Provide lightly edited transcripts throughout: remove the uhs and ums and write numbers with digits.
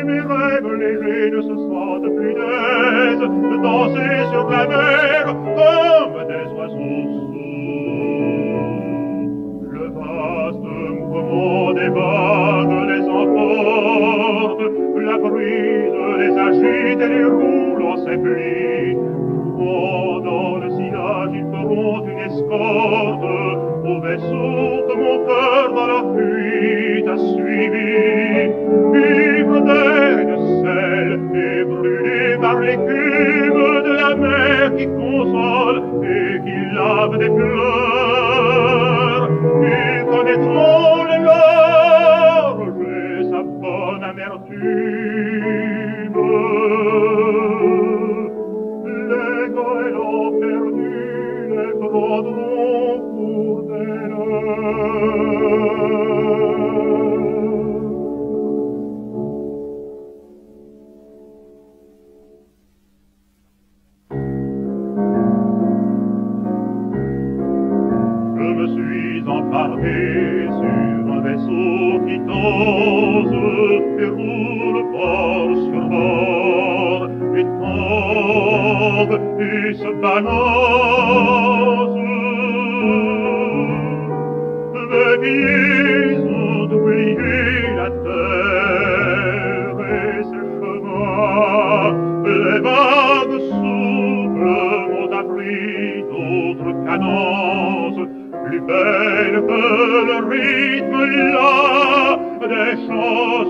mes rêves légers ne se sentent plus d'aise de danser sur la mer comme des oiseaux sourds. Le vaste mouvement des vagues les emporte, la brise les agite et les roule en ses plis. Oh, dans le sillage, ils feront une escorte au vaisseau que mon cœur dans la fuite a suivi. Ivre d'air et de sel et brûlé par l'écume de la mer qui console et qui lave des pleurs. Ils connaîtront le large et sa bonne amertume. Les goélands perdus les prendront pour des leurs. Je me suis emparé sur un vaisseau qui danse et roule bord sur bord et tombe et se balance. Les pieds ont oublié la terre et ses chemins. Les vagues soufflent ont appris d'autres cadences plus belles que le rythme là des chants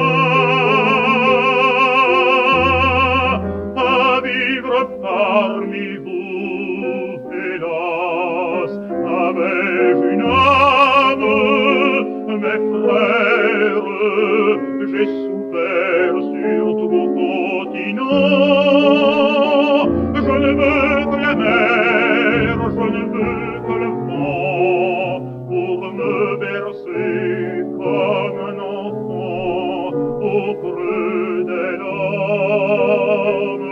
humains. À vivre parmi vous, hélas, avais-je une âme, mes frères, j'ai souffert sur tout mon continent. Je ne veux que la mer, je ne veux que le vent pour me bercer comme un enfant au creux des lames.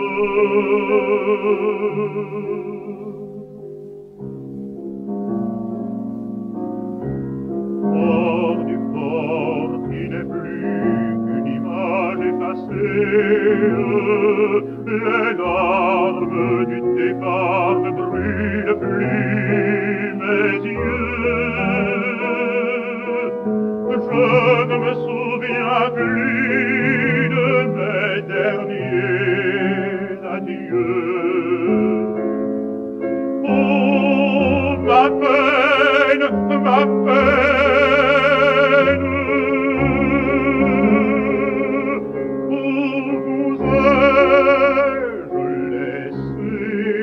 Hors du port qui n'est plus qu'une image effacée, les larmes du départ ne brûlent plus mes yeux. Je ne me souviens plus de mes derniers adieux. Oh, ma peine, ma peine, où vous ai-je laissé?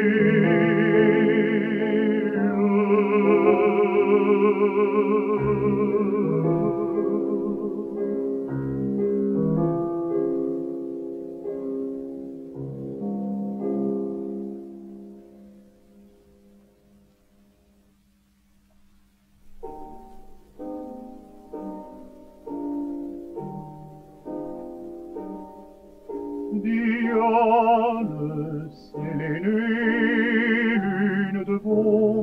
Diane, c'est l'aînée, l'une de vos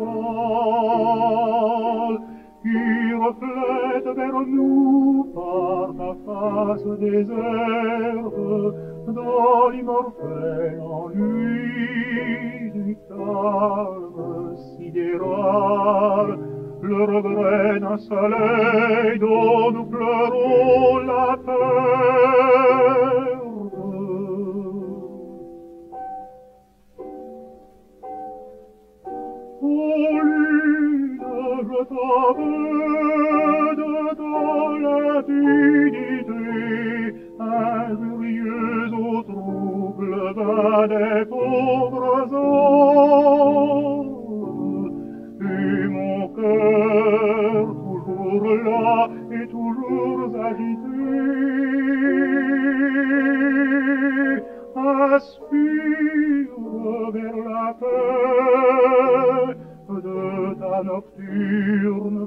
métals, qui reflète vers nous par ta face déserte, dans l'immortel ennui du calme sidéral, le regret d'un soleil dont nous pleurons la perte. Oh lune, je t'en veux de ton l'infinité, injurieuse au trouble d'un des pauvres hommes. Et mon cœur, toujours là et toujours agité, aspire vers la paix de ta nocturne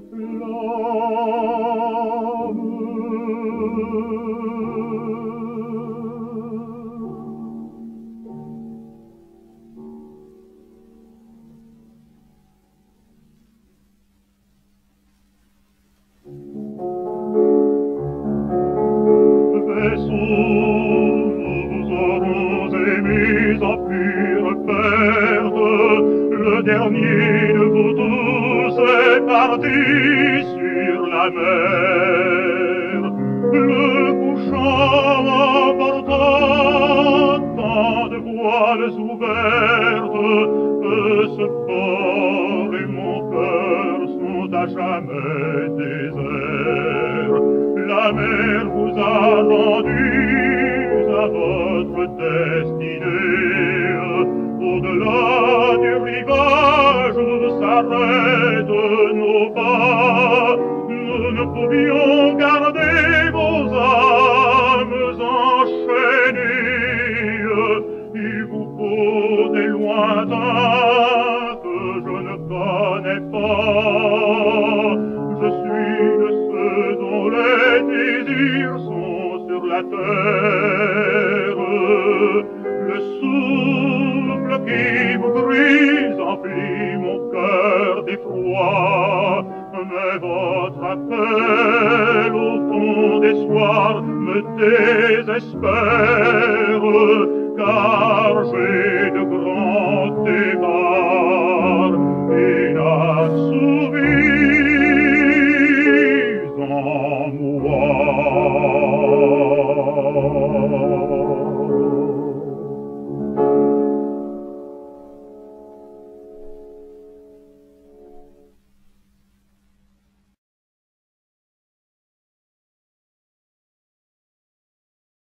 flamme. sous, nous aurons aimés à pure perte. Le dernier de vous tous est parti sur la mer. Le couchant emporta tant de voiles ouvertes que ce port et mon cœur sont à jamais déserts. La mer vous a rendu à votre destinée. Au-delà du rivage s'arrêtent nos pas. Nous ne pouvions garder vos âmes enchaînées. Il vous faut des lointains que je ne connais pas. Je suis de ceux dont les désirs sont sur la terre. Le souffle qui vous grise emplit mon cœur d'effroi. Mais votre appel au fond des soirs me désespère, car j'ai de grands débats.